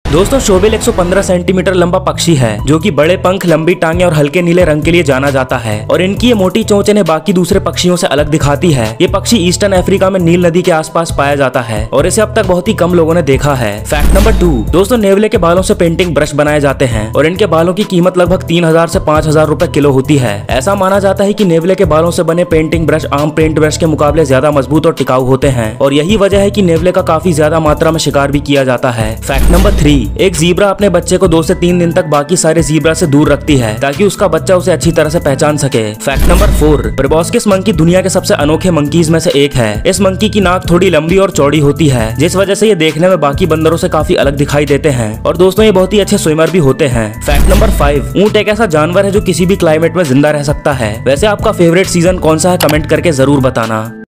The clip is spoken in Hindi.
दोस्तों शोबिल 115 सेंटीमीटर लंबा पक्षी है जो कि बड़े पंख, लंबी टांगे और हल्के नीले रंग के लिए जाना जाता है और इनकी ये मोटी चोंच इन्हें बाकी दूसरे पक्षियों से अलग दिखाती है। ये पक्षी ईस्टर्न अफ्रीका में नील नदी के आसपास पाया जाता है और इसे अब तक बहुत ही कम लोगों ने देखा है। फैक्ट नंबर 2, दोस्तों नेवले के बालों से पेंटिंग ब्रश बनाए जाते हैं और इनके बालों की कीमत लगभग 3000 से 5000 रुपए किलो होती है। ऐसा माना जाता है कि नेवले के बालों से बने पेंटिंग ब्रश आम पेंट ब्रश के मुकाबले ज्यादा मजबूत और टिकाऊ होते हैं और यही वजह है कि नेवले का काफी ज्यादा मात्रा में शिकार भी किया जाता है। फैक्ट नंबर 3, एक जीब्रा अपने बच्चे को 2 से 3 दिन तक बाकी सारे जीब्रा से दूर रखती है ताकि उसका बच्चा उसे अच्छी तरह से पहचान सके। फैक्ट नंबर 4, प्रोबोस्किस मंकी दुनिया के सबसे अनोखे मंकीज में से एक है। इस मंकी की नाक थोड़ी लंबी और चौड़ी होती है जिस वजह से ये देखने में बाकी बंदरों से काफी अलग दिखाई देते हैं और दोस्तों ये बहुत ही अच्छे स्विमर भी होते हैं। फैक्ट नंबर 5, ऊंट एक ऐसा जानवर है जो किसी भी क्लाइमेट में जिंदा रह सकता है। वैसे आपका फेवरेट सीजन कौन सा है, कमेंट करके जरूर बताना।